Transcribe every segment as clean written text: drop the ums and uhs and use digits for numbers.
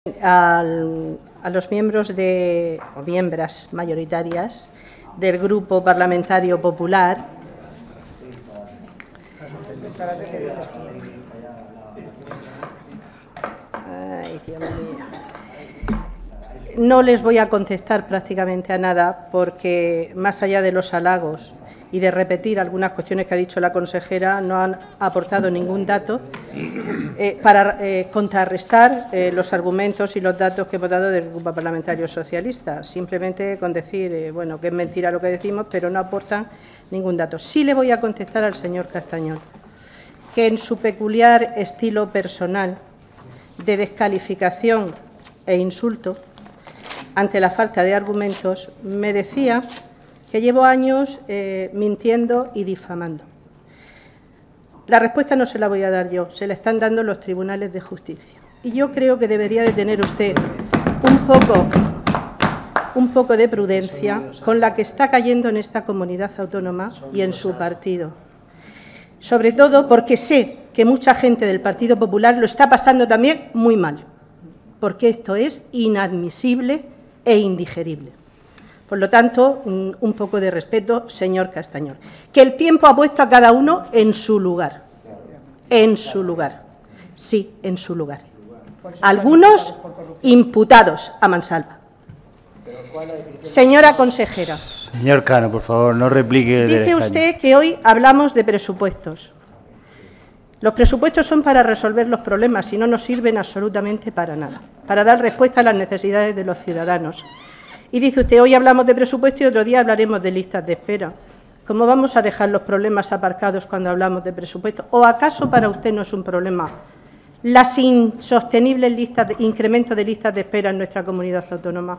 a los miembros o miembros mayoritarias del Grupo Parlamentario Popular no les voy a contestar prácticamente a nada porque, más allá de los halagos y de repetir algunas cuestiones que ha dicho la consejera, no han aportado ningún dato para contrarrestar los argumentos y los datos que hemos dado del Grupo Parlamentario Socialista. Simplemente con decir, bueno, que es mentira lo que decimos, pero no aportan ningún dato. Sí le voy a contestar al señor Castañón, que en su peculiar estilo personal de descalificación e insulto ante la falta de argumentos, me decía que llevo años mintiendo y difamando. La respuesta no se la voy a dar yo, se la están dando los tribunales de justicia. Y yo creo que debería de tener usted un poco de prudencia con la que está cayendo en esta comunidad autónoma y en su partido. Sobre todo porque sé que mucha gente del Partido Popular lo está pasando también muy mal, porque esto es inadmisible e indigerible. Por lo tanto, un poco de respeto, señor Castañón. Que el tiempo ha puesto a cada uno en su lugar. En su lugar. Sí, en su lugar. Algunos imputados a mansalva. Señora consejera. Señor Cano, por favor, no replique. Dice usted que hoy hablamos de presupuestos. Los presupuestos son para resolver los problemas y no nos sirven absolutamente para nada, para dar respuesta a las necesidades de los ciudadanos. Y dice usted, hoy hablamos de presupuesto y otro día hablaremos de listas de espera. ¿Cómo vamos a dejar los problemas aparcados cuando hablamos de presupuesto? ¿O acaso para usted no es un problema las insostenibles incrementos de listas de espera en nuestra comunidad autónoma?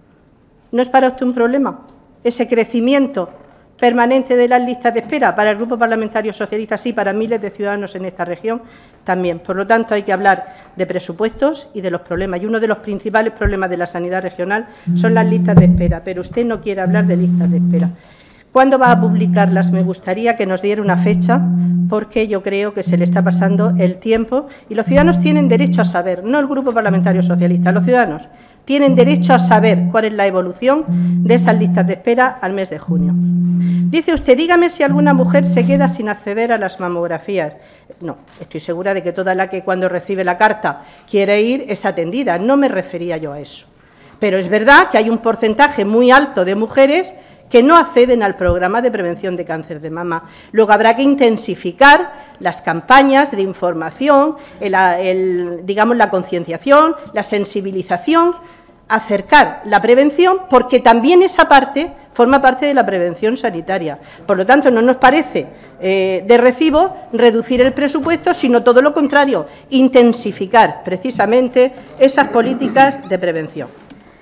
¿No es para usted un problema ese crecimiento permanente de las listas de espera? Para el Grupo Parlamentario Socialista sí, para miles de ciudadanos en esta región también. Por lo tanto, hay que hablar de presupuestos y de los problemas. Y uno de los principales problemas de la sanidad regional son las listas de espera, pero usted no quiere hablar de listas de espera. ¿Cuándo va a publicarlas? Me gustaría que nos diera una fecha, porque yo creo que se le está pasando el tiempo y los ciudadanos tienen derecho a saber, no el Grupo Parlamentario Socialista, los ciudadanos tienen derecho a saber cuál es la evolución de esas listas de espera al mes de junio. Dice usted, dígame si alguna mujer se queda sin acceder a las mamografías. No, estoy segura de que toda la que cuando recibe la carta quiere ir es atendida. No me refería yo a eso. Pero es verdad que hay un porcentaje muy alto de mujeres que no acceden al programa de prevención de cáncer de mama. Luego habrá que intensificar las campañas de información, digamos, la concienciación, la sensibilización, acercar la prevención, porque también esa parte forma parte de la prevención sanitaria. Por lo tanto, no nos parece de recibo reducir el presupuesto, sino todo lo contrario, intensificar precisamente esas políticas de prevención.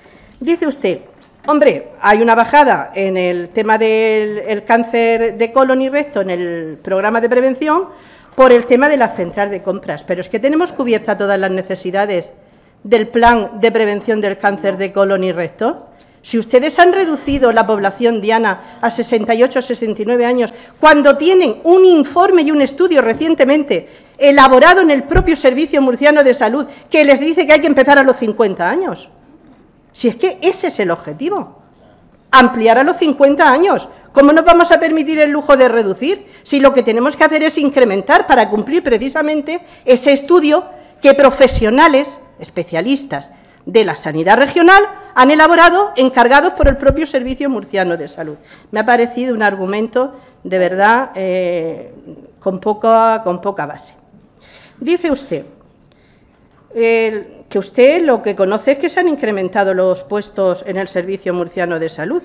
Dice usted, hombre, hay una bajada en el tema del cáncer de colon y recto en el programa de prevención por el tema de la central de compras, pero es que tenemos cubiertas todas las necesidades del plan de prevención del cáncer de colon y recto. Si ustedes han reducido la población diana a 68 o 69 años, cuando tienen un informe y un estudio recientemente elaborado en el propio Servicio Murciano de Salud que les dice que hay que empezar a los 50 años. Si es que ese es el objetivo, ampliar a los 50 años. ¿Cómo nos vamos a permitir el lujo de reducir si lo que tenemos que hacer es incrementar para cumplir precisamente ese estudio que profesionales, especialistas de la sanidad regional, han elaborado, encargados por el propio Servicio Murciano de Salud? Me ha parecido un argumento de verdad con poca base. Dice usted que usted lo que conoce es que se han incrementado los puestos en el Servicio Murciano de Salud.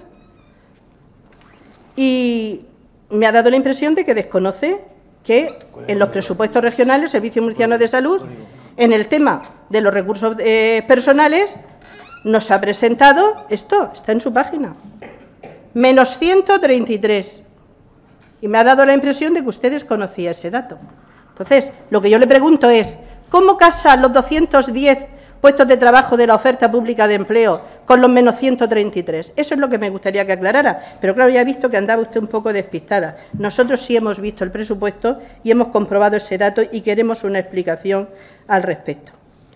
Y me ha dado la impresión de que desconoce que en los presupuestos regionales, el Servicio Murciano de Salud, en el tema de los recursos personales, nos ha presentado, esto está en su página, menos 133. Y me ha dado la impresión de que usted desconocía ese dato. Entonces, lo que yo le pregunto es, ¿cómo casan los 210 puestos de trabajo de la oferta pública de empleo con los menos 133? Eso es lo que me gustaría que aclarara. Pero claro, ya he visto que andaba usted un poco despistada. Nosotros sí hemos visto el presupuesto y hemos comprobado ese dato y queremos una explicación al respecto.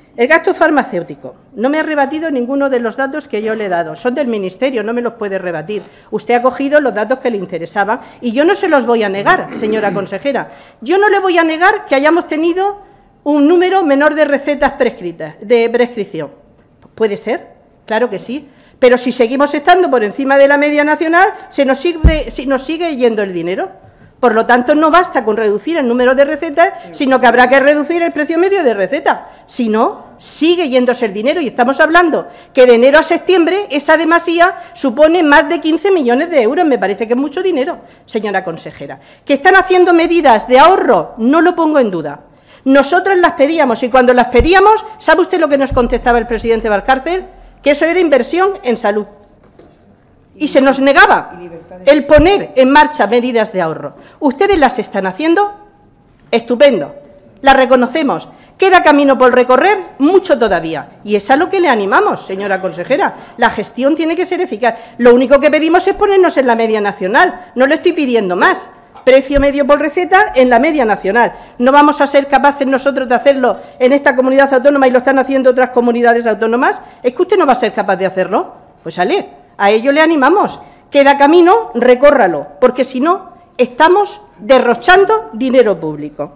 El gasto farmacéutico. No me ha rebatido ninguno de los datos que yo le he dado. Son del Ministerio, no me los puede rebatir. Usted ha cogido los datos que le interesaban y yo no se los voy a negar, señora consejera. Yo no le voy a negar que hayamos tenido un número menor de recetas prescritas, de prescripción. ¿Puede ser? Claro que sí. Pero si seguimos estando por encima de la media nacional, se nos sigue yendo el dinero. Por lo tanto, no basta con reducir el número de recetas, sino que habrá que reducir el precio medio de receta. Si no, sigue yéndose el dinero. Y estamos hablando que de enero a septiembre esa demasía supone más de 15 millones de euros. Me parece que es mucho dinero, señora consejera. ¿Que están haciendo medidas de ahorro? No lo pongo en duda. Nosotros las pedíamos y cuando las pedíamos, ¿sabe usted lo que nos contestaba el presidente Valcárcel? Que eso era inversión en salud. Y se nos negaba el poner en marcha medidas de ahorro. ¿Ustedes las están haciendo? Estupendo, las reconocemos. Queda camino por recorrer, mucho todavía. Y es a lo que le animamos, señora consejera. La gestión tiene que ser eficaz. Lo único que pedimos es ponernos en la media nacional. No le estoy pidiendo más. Precio medio por receta en la media nacional. No vamos a ser capaces nosotros de hacerlo en esta comunidad autónoma y lo están haciendo otras comunidades autónomas. ¿Es que usted no va a ser capaz de hacerlo? Pues sale. A ello le animamos. Queda camino, recórralo, porque si no, estamos derrochando dinero público.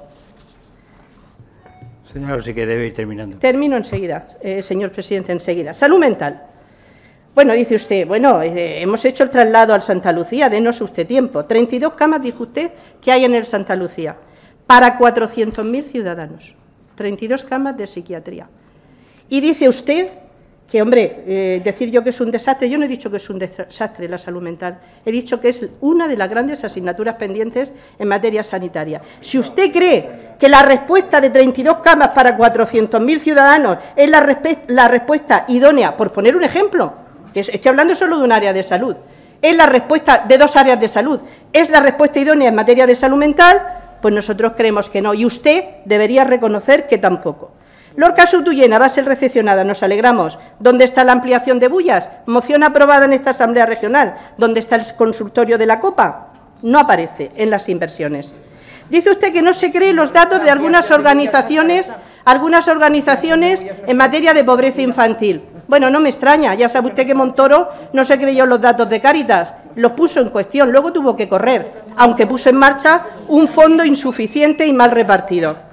Señor, sí que debe ir terminando. Termino enseguida, señor presidente, enseguida. Salud mental. Bueno, dice usted, bueno, hemos hecho el traslado al Santa Lucía, denos usted tiempo. 32 camas, dijo usted, que hay en el Santa Lucía, para 400.000 ciudadanos. 32 camas de psiquiatría. Y dice usted que, hombre, decir yo que es un desastre, yo no he dicho que es un desastre la salud mental, he dicho que es una de las grandes asignaturas pendientes en materia sanitaria. Si usted cree que la respuesta de 32 camas para 400.000 ciudadanos es la respuesta idónea, por poner un ejemplo, estoy hablando solo de un área de salud, es la respuesta de 2 áreas de salud, es la respuesta idónea en materia de salud mental, pues nosotros creemos que no, y usted debería reconocer que tampoco. Lorca Sutuyena va a ser recepcionada, nos alegramos. ¿Dónde está la ampliación de Bullas? Moción aprobada en esta Asamblea Regional. ¿Dónde está el consultorio de la Copa? No aparece en las inversiones. Dice usted que no se cree los datos de algunas organizaciones en materia de pobreza infantil. Bueno, no me extraña, ya sabe usted que Montoro no se creyó los datos de Cáritas, los puso en cuestión, luego tuvo que correr, aunque puso en marcha un fondo insuficiente y mal repartido.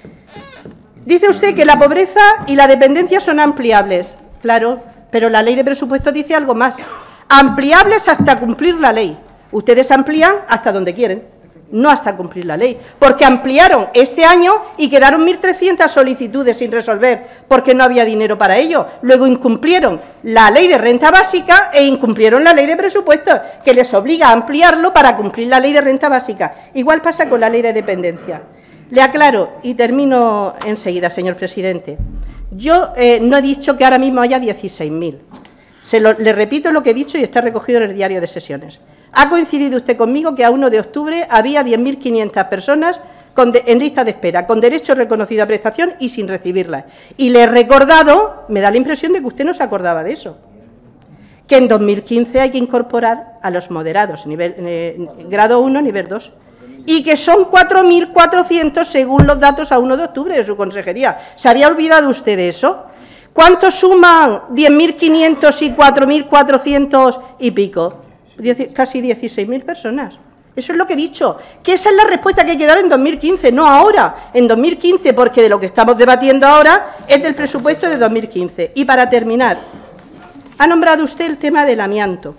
Dice usted que la pobreza y la dependencia son ampliables. Claro, pero la ley de presupuestos dice algo más. Ampliables hasta cumplir la ley. Ustedes amplían hasta donde quieren, no hasta cumplir la ley. Porque ampliaron este año y quedaron 1.300 solicitudes sin resolver porque no había dinero para ello. Luego incumplieron la ley de renta básica e incumplieron la ley de presupuestos, que les obliga a ampliarlo para cumplir la ley de renta básica. Igual pasa con la ley de dependencia. Le aclaro, y termino enseguida, señor presidente. Yo no he dicho que ahora mismo haya 16.000. Le repito lo que he dicho y está recogido en el diario de sesiones. Ha coincidido usted conmigo que a 1 de octubre había 10.500 personas en lista de espera, con derecho reconocido a prestación y sin recibirla. Y le he recordado, me da la impresión de que usted no se acordaba de eso, que en 2015 hay que incorporar a los moderados, grado 1, nivel 2. Y que son 4.400 según los datos a 1 de octubre de su consejería. ¿Se había olvidado usted de eso? ¿Cuánto suman 10.500 y 4.400 y pico? Casi 16.000 personas. Eso es lo que he dicho, que esa es la respuesta que hay que dar en 2015, no ahora, en 2015, porque de lo que estamos debatiendo ahora es del presupuesto de 2015. Y para terminar, ha nombrado usted el tema del amianto.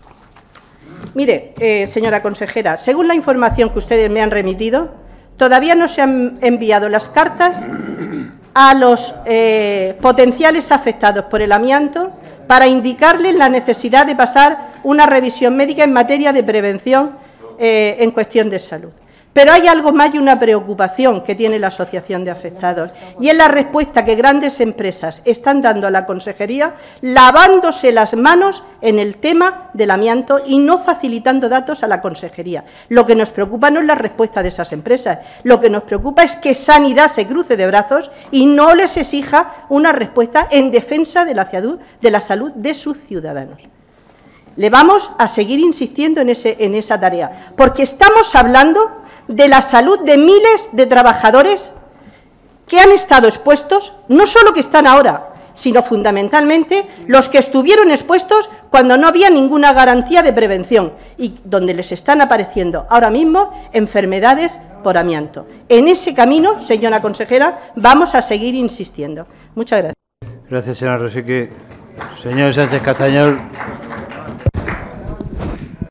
Mire, señora consejera, según la información que ustedes me han remitido, todavía no se han enviado las cartas a los potenciales afectados por el amianto para indicarles la necesidad de pasar una revisión médica en materia de prevención en cuestión de salud. Pero hay algo más y una preocupación que tiene la Asociación de Afectados, y es la respuesta que grandes empresas están dando a la consejería, lavándose las manos en el tema del amianto y no facilitando datos a la consejería. Lo que nos preocupa no es la respuesta de esas empresas, lo que nos preocupa es que Sanidad se cruce de brazos y no les exija una respuesta en defensa de la salud de sus ciudadanos. Le vamos a seguir insistiendo en esa tarea, porque estamos hablando de la salud de miles de trabajadores que han estado expuestos, no solo que están ahora, sino fundamentalmente los que estuvieron expuestos cuando no había ninguna garantía de prevención y donde les están apareciendo ahora mismo enfermedades por amianto. En ese camino, señora consejera, vamos a seguir insistiendo. Muchas gracias. Gracias, señora Rosique. Señor Sánchez Castañón.